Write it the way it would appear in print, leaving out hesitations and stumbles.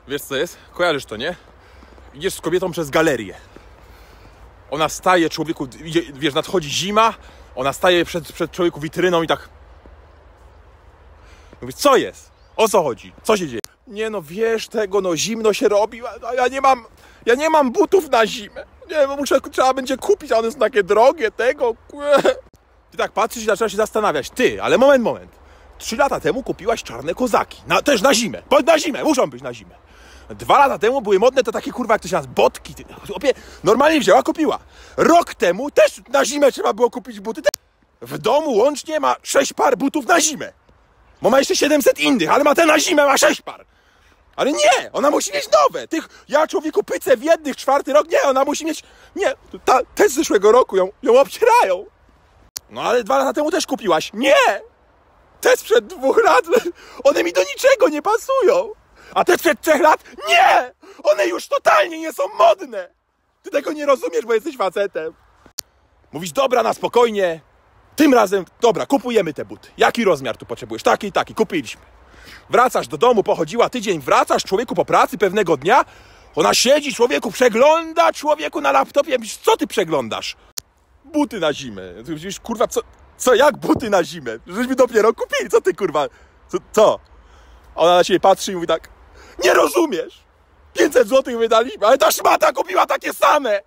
Wiesz co jest? Kojarzysz to, nie? Idziesz z kobietą przez galerię. Ona staje, człowieku, idzie, wiesz, nadchodzi zima, ona staje przed człowieku witryną i tak... Mówisz, co jest? O co chodzi? Co się dzieje? Nie no, wiesz tego, no zimno się robi, a ja nie mam butów na zimę. Nie, bo trzeba będzie kupić, a one są takie drogie, tego... Ty tak patrzysz i zaczynasz się zastanawiać. Ty, ale moment. 3 lata temu kupiłaś czarne kozaki. Też na zimę. Bądź na zimę, muszą być na zimę. 2 lata temu były modne te takie, kurwa, jak to się nazywa, botki. Normalnie wzięła, kupiła. Rok temu też na zimę trzeba było kupić buty. W domu łącznie ma 6 par butów na zimę. Bo ma jeszcze 700 innych, ale ma te na zimę, ma 6 par. Ale nie, ona musi mieć nowe. Ja człowieku pycę w jednych 4. rok, nie, ona musi mieć... Nie, te z zeszłego roku ją obcierają. No ale 2 lata temu też kupiłaś. Nie! Te sprzed 2 lat, one mi do niczego nie pasują. A te sprzed 3 lat, nie! One już totalnie nie są modne. Ty tego nie rozumiesz, bo jesteś facetem. Mówisz, dobra, na spokojnie. Tym razem, dobra, kupujemy te buty. Jaki rozmiar tu potrzebujesz? Taki i taki, kupiliśmy. Wracasz do domu, pochodziła tydzień, wracasz, człowieku, po pracy pewnego dnia. Ona siedzi, człowieku, przegląda, człowieku, na laptopie. Mówisz, co ty przeglądasz? Buty na zimę. Ty mówisz, kurwa, co, jak buty na zimę? Żeśmy dopiero kupili, co ty, kurwa, co? Ona na ciebie patrzy i mówi tak, nie rozumiesz, 500 zł wydaliśmy, ale ta szmata kupiła takie same.